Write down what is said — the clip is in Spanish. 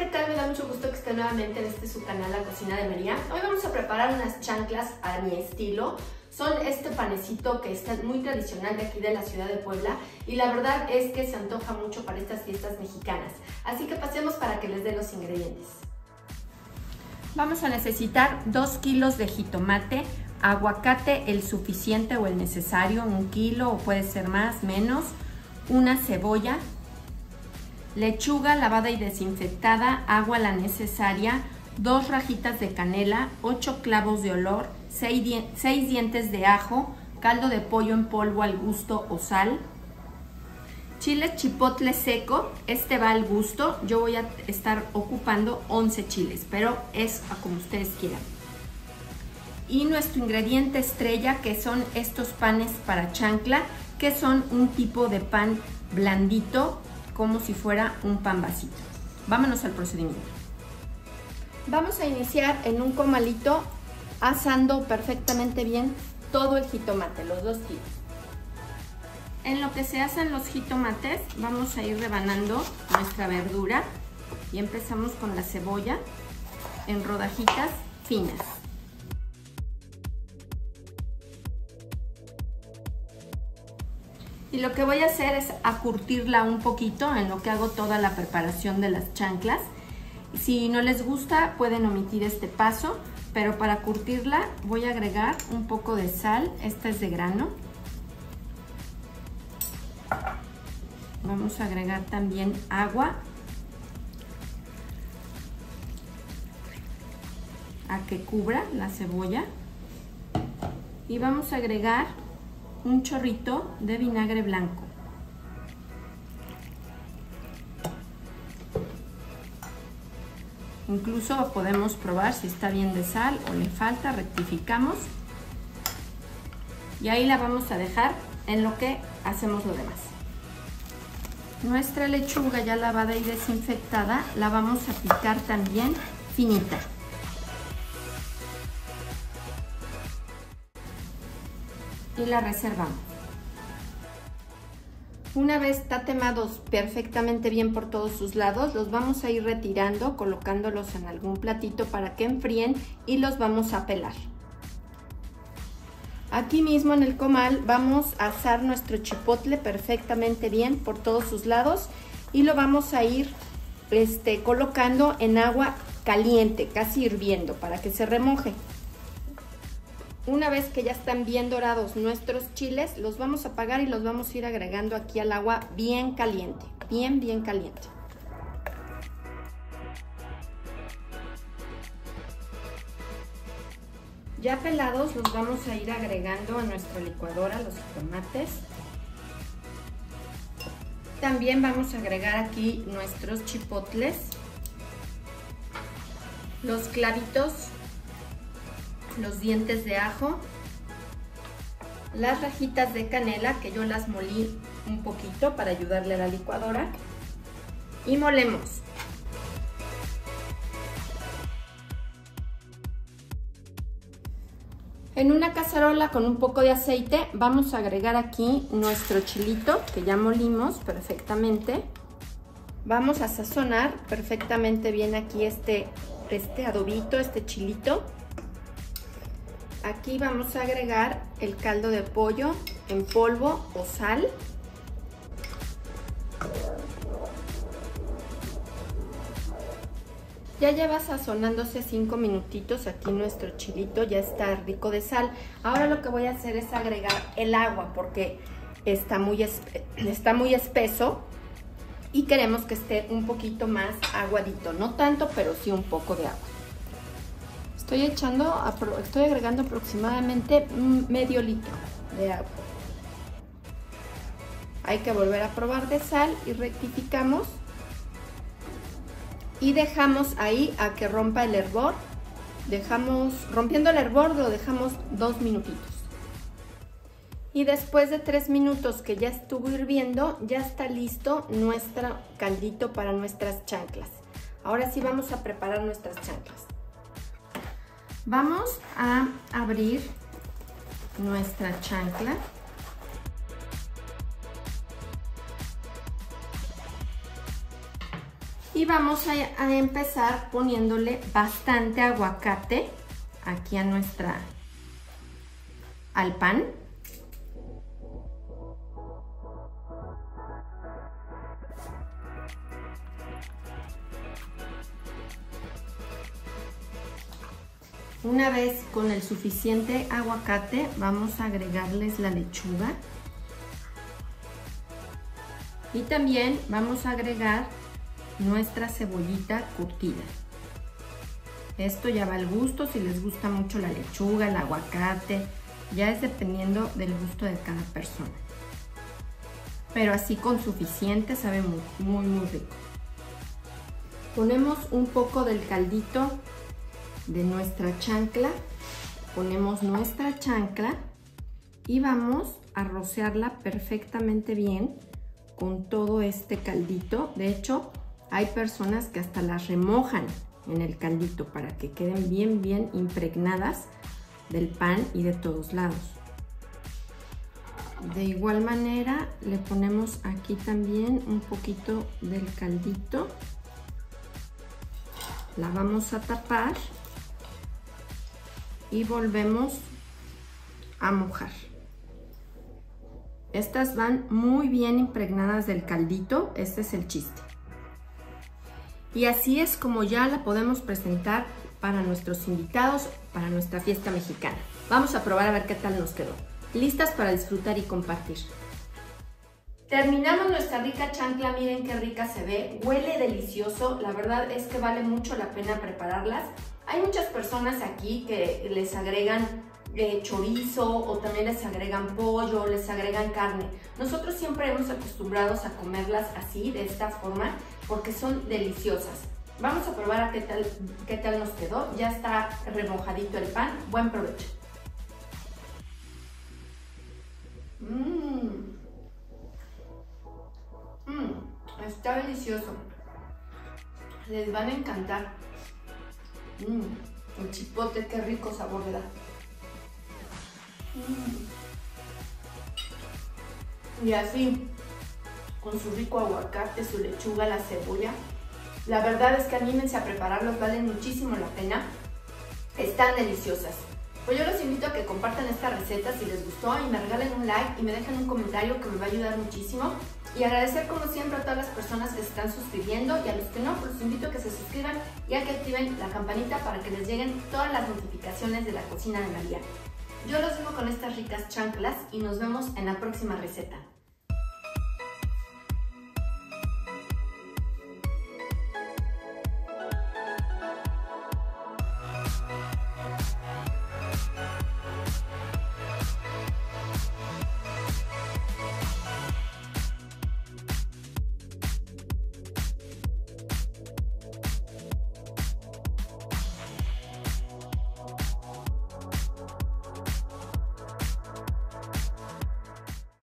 tal? Me da mucho gusto que esté nuevamente en su canal La Cocina de María. Hoy vamos a preparar unas chanclas a mi estilo. Son este panecito que es muy tradicional de aquí de la ciudad de Puebla y la verdad es que se antoja mucho para estas fiestas mexicanas. Así que pasemos para que les dé los ingredientes. Vamos a necesitar 2 kilos de jitomate, aguacate el suficiente o el necesario, 1 kilo o puede ser más, menos, una cebolla, lechuga lavada y desinfectada, agua la necesaria, 2 rajitas de canela, 8 clavos de olor, 6 dientes de ajo, caldo de pollo en polvo al gusto o sal, chile chipotle seco, este va al gusto, yo voy a estar ocupando 11 chiles, pero es como ustedes quieran. Y nuestro ingrediente estrella, que son estos panes para chancla, que son un tipo de pan blandito, como si fuera un pan vasito. Vámonos al procedimiento. Vamos a iniciar en un comalito asando perfectamente bien todo el jitomate, los 2 kilos. En lo que se asan los jitomates, vamos a ir rebanando nuestra verdura y empezamos con la cebolla en rodajitas finas. Y lo que voy a hacer es curtirla un poquito en lo que hago toda la preparación de las chanclas. Si no les gusta, pueden omitir este paso, pero para curtirla voy a agregar un poco de sal. Esta es de grano. Vamos a agregar también agua a que cubra la cebolla. Y vamos a agregar un chorrito de vinagre blanco. Incluso podemos probar si está bien de sal o le falta, rectificamos. Y ahí la vamos a dejar en lo que hacemos lo demás. Nuestra lechuga ya lavada y desinfectada la vamos a picar también finita. Y la reservamos. Una vez tatemados perfectamente bien por todos sus lados, los vamos a ir retirando, colocándolos en algún platito para que enfríen y los vamos a pelar. Aquí mismo en el comal vamos a asar nuestro chipotle perfectamente bien por todos sus lados y lo vamos a ir colocando en agua caliente, casi hirviendo, para que se remoje. Una vez que ya están bien dorados nuestros chiles, los vamos a apagar y los vamos a ir agregando aquí al agua bien caliente, bien caliente. Ya pelados los vamos a ir agregando a nuestra licuadora, los tomates. También vamos a agregar aquí nuestros chipotles, los clavitos, los dientes de ajo, las rajitas de canela que yo las molí un poquito para ayudarle a la licuadora y molemos. En una cacerola con un poco de aceite vamos a agregar aquí nuestro chilito que ya molimos perfectamente. Vamos a sazonar perfectamente bien aquí este adobito, este chilito. Aquí vamos a agregar el caldo de pollo en polvo o sal. Ya lleva sazonándose 5 minutitos aquí nuestro chilito, ya está rico de sal. Ahora lo que voy a hacer es agregar el agua porque está muy espeso y queremos que esté un poquito más aguadito. No tanto, pero sí un poco de agua. Estoy agregando aproximadamente medio litro de agua. Hay que volver a probar de sal y rectificamos. Y dejamos ahí a que rompa el hervor. Rompiendo el hervor lo dejamos 2 minutitos. Y después de 3 minutos que ya estuvo hirviendo, ya está listo nuestro caldito para nuestras chanclas. Ahora sí vamos a preparar nuestras chanclas. Vamos a abrir nuestra chancla. Y vamos a empezar poniéndole bastante aguacate aquí al pan. Una vez con el suficiente aguacate, vamos a agregarles la lechuga. Y también vamos a agregar nuestra cebollita curtida. Esto ya va al gusto, si les gusta mucho la lechuga, el aguacate, ya es dependiendo del gusto de cada persona. Pero así con suficiente sabe muy rico. Ponemos un poco del caldito de nuestra chancla, ponemos nuestra chancla y vamos a rociarla perfectamente bien con todo este caldito. De hecho, hay personas que hasta las remojan en el caldito para que queden bien impregnadas del pan y de todos lados. De igual manera le ponemos aquí también un poquito del caldito. La vamos a tapar y volvemos a mojar. Estas van muy bien impregnadas del caldito, este es el chiste. Y así es como ya la podemos presentar para nuestros invitados, para nuestra fiesta mexicana. Vamos a probar a ver qué tal nos quedó. Listas para disfrutar y compartir. Terminamos nuestra rica chancla, miren qué rica se ve, huele delicioso, la verdad es que vale mucho la pena prepararlas. Hay muchas personas aquí que les agregan chorizo o también les agregan pollo, les agregan carne. Nosotros siempre hemos acostumbrados a comerlas así, de esta forma, porque son deliciosas. Vamos a probar a qué tal nos quedó. Ya está remojadito el pan. Buen provecho. Está delicioso. Les van a encantar. El chipotle, qué rico sabor le da. Y así, con su rico aguacate, su lechuga, la cebolla. La verdad es que anímense a prepararlos, valen muchísimo la pena. Están deliciosas. Pues yo los invito a que compartan esta receta si les gustó y me regalen un like y me dejen un comentario que me va a ayudar muchísimo. Y agradecer como siempre a todas las personas que se están suscribiendo y a los que no, pues los invito a que se suscriban y a que activen la campanita para que les lleguen todas las notificaciones de la cocina de María. Yo los dejo con estas ricas chanclas y nos vemos en la próxima receta.